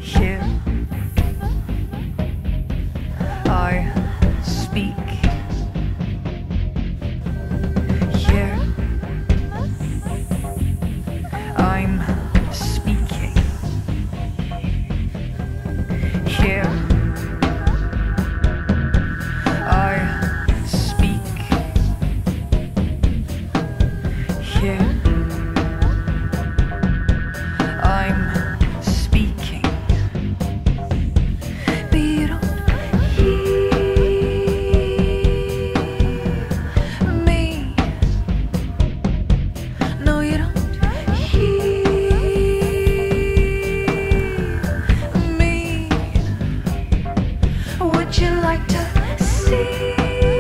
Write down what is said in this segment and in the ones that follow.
Here I speak. Here I'm speaking. Here I speak. Here I'm speaking. But you don't hear me. No, you don't hear me. Would you like to see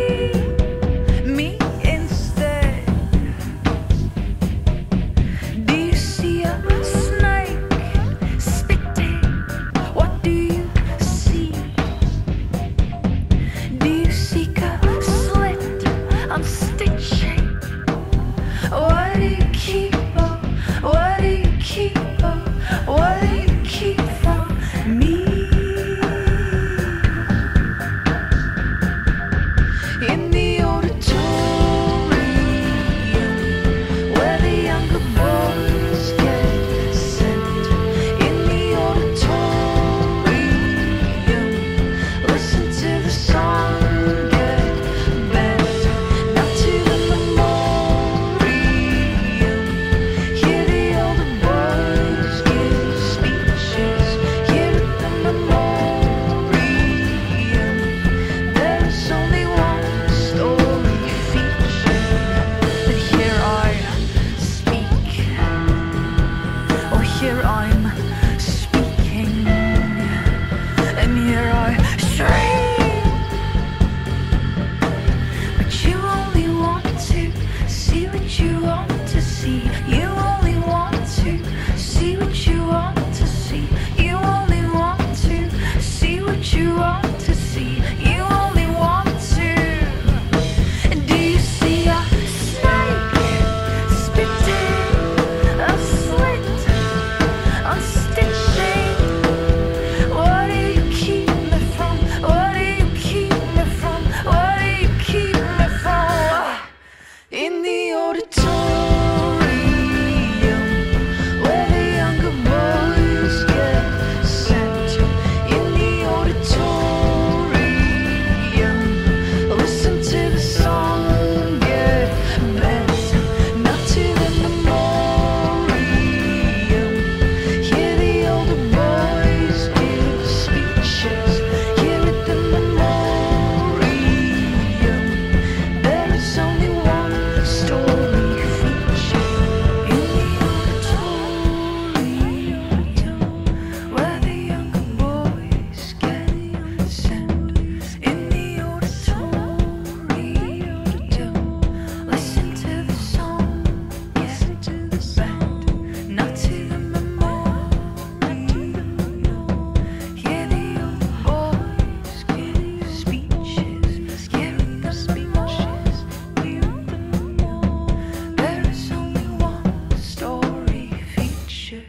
me instead? Do you see a snake spitting? What do you see? Do you seek a slit? I'm stitching. What do you keep up? What do you keep up? What do you keep from me? In the auditorium, where the younger boys get sent. In the auditorium, listen to the song get bent. Not to the memoriam. Hear the older boys give speeches. Here at the memoriam, there's only one story featured. But here I speak. Oh, here I'm speaking. And here I shriek. But you only want to see what you want to see. You only want to see what you want to see. You only want to see what you want to see. You only want to. Do you see a snake spitting? A slit? I'm stitching. What do you keep me from? What do you keep me from? What do you keep me from? In the auditorium, where the younger boys get sent. In the auditorium, listen to the song get bent. Not to the memoriam. Hear the older boys give speeches. Here at the memoriam, there is only one story featured. In the auditorium, where the younger boys get sent. In the auditorium, listen to the song get bent. Not to the memoriam. Hear the older boys give speeches. Here at the speeches, there is only one story featured.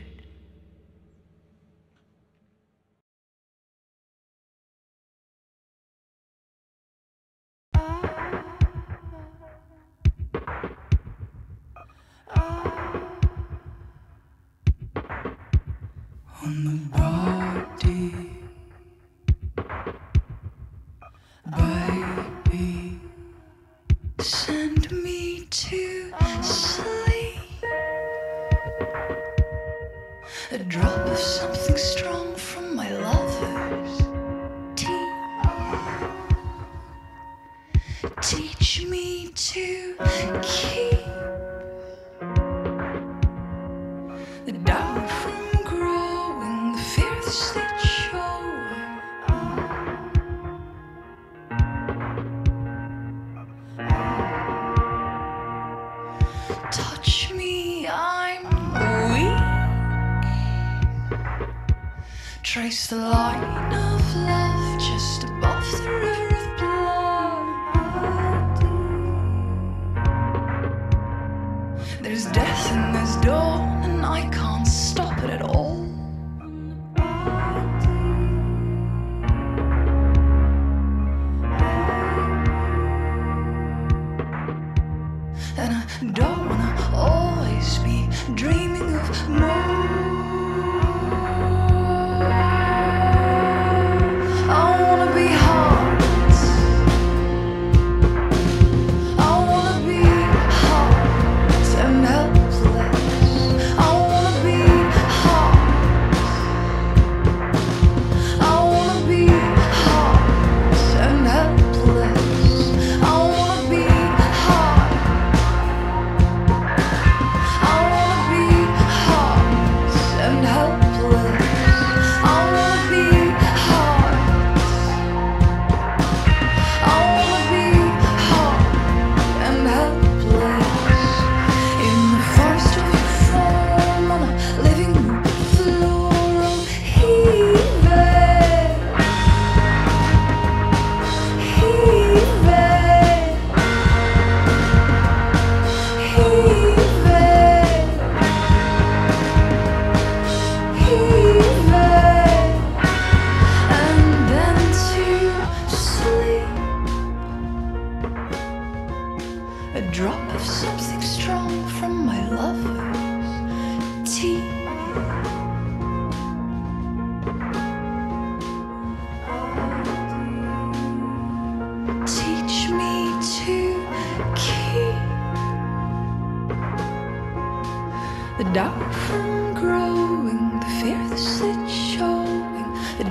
On the body, baby, send me to sleep. A drop of something strong from my lover's tea. Teach me to keep the doubt from growing, the fear of the stitch away. Touch me, I'm weak. Trace the line of love just above the river of blood. There's death and there's dawn, and I can't stop it at all.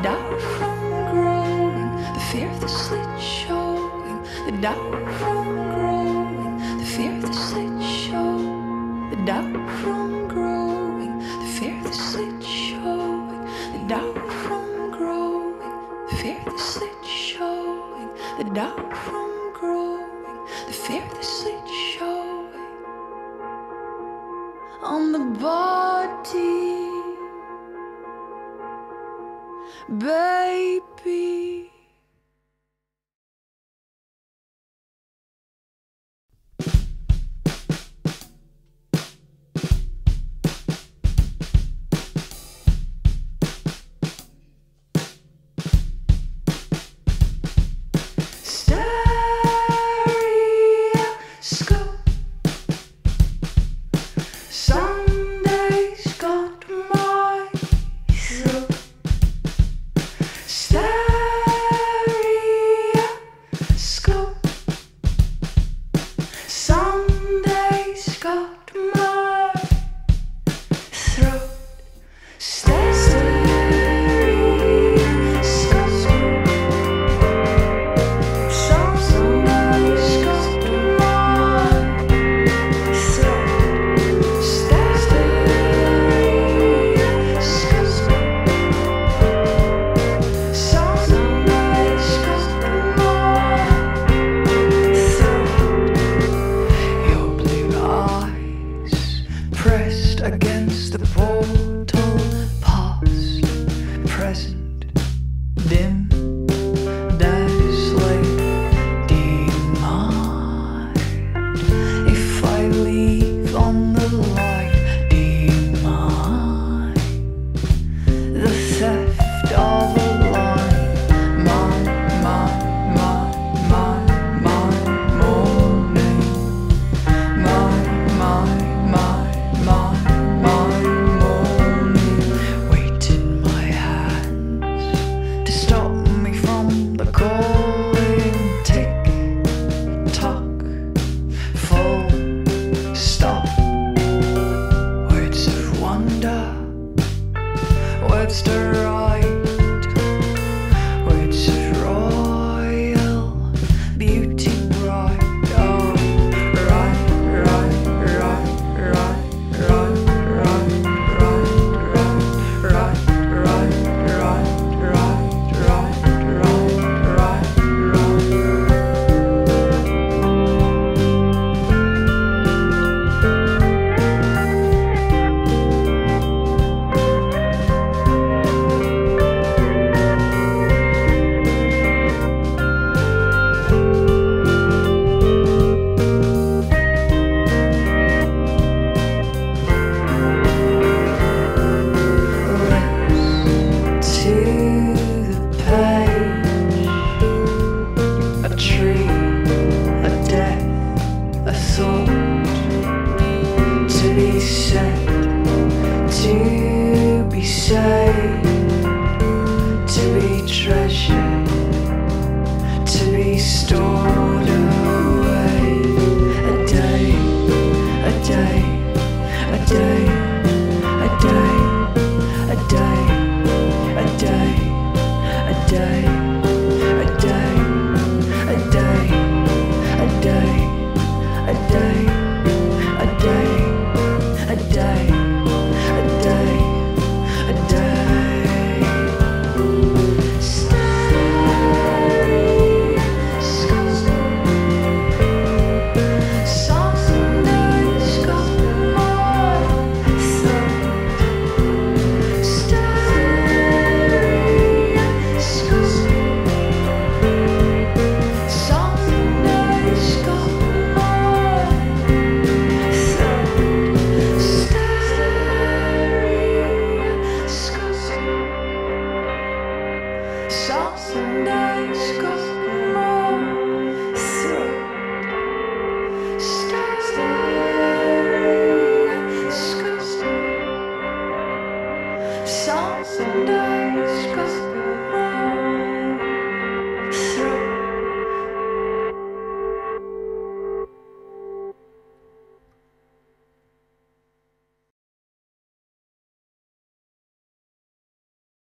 doubt from growing, the fear of the slit showing, the doubt from growing, the fear of the slit showing, the doubt from growing, the fear of the slit showing, the doubt from growing, the fear of the slit showing, the doubt from growing, the fear of the slit showing on the body, baby. Stereoscope. Sunday's got my throat. Stereoscope. Sunday's got my throat. Pressed against the portal, past, present, dim, dazzling, demand. If I leave on the light, demand the theft of a line, my morning, my morning, weight in my hands to stop me from the calling. Tick tock, full stop. Words of wonder, words to